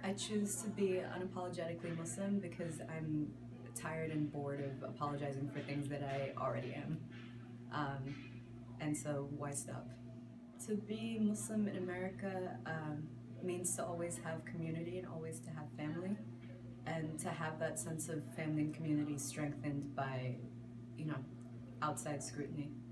I choose to be unapologetically Muslim because I'm tired and bored of apologizing for things that I already am. Um, and so, why stop? To be Muslim in America means to always have community and always to have family, and to have that sense of family and community strengthened by, you know, outside scrutiny.